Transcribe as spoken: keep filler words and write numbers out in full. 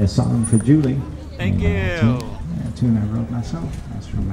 song for Julie. Thank you. A tune, a tune I wrote myself. That's from